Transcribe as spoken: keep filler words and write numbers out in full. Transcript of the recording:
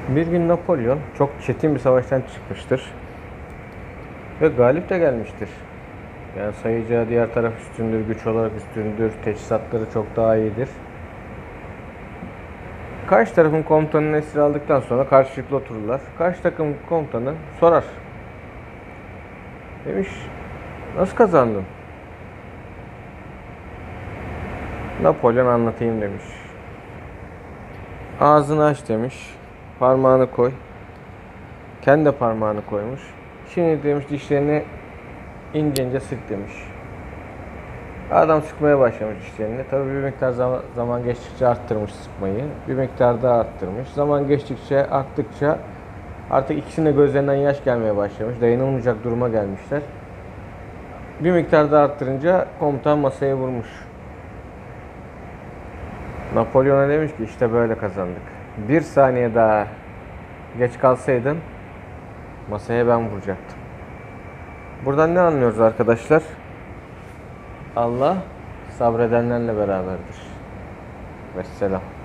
Bir gün Napolyon çok çetin bir savaştan çıkmıştır ve galip de gelmiştir. Yani sayacağı diğer taraf üstündür, güç olarak üstündür, teçhizatları çok daha iyidir. Karşı tarafın komutanını esir aldıktan sonra karşılıklı otururlar. Karşı takım komutanı sorar. Demiş, nasıl kazandın? Napolyon anlatayım demiş. Ağzını aç demiş. Parmağını koy. Kendi de parmağını koymuş. Şimdi demiş dişlerini ince ince sık demiş. Adam sıkmaya başlamış dişlerini. Tabii bir miktar zaman, zaman geçtikçe arttırmış sıkmayı. Bir miktar daha arttırmış. Zaman geçtikçe, arttıkça artık ikisinin de gözlerinden yaş gelmeye başlamış. Dayanılmayacak duruma gelmişler. Bir miktar daha arttırınca komutan masaya vurmuş. Napolyon'a demiş ki işte böyle kazandık. Bir saniye daha geç kalsaydın masaya ben vuracaktım. Buradan ne anlıyoruz arkadaşlar? Allah sabredenlerle beraberdir. Vesselam.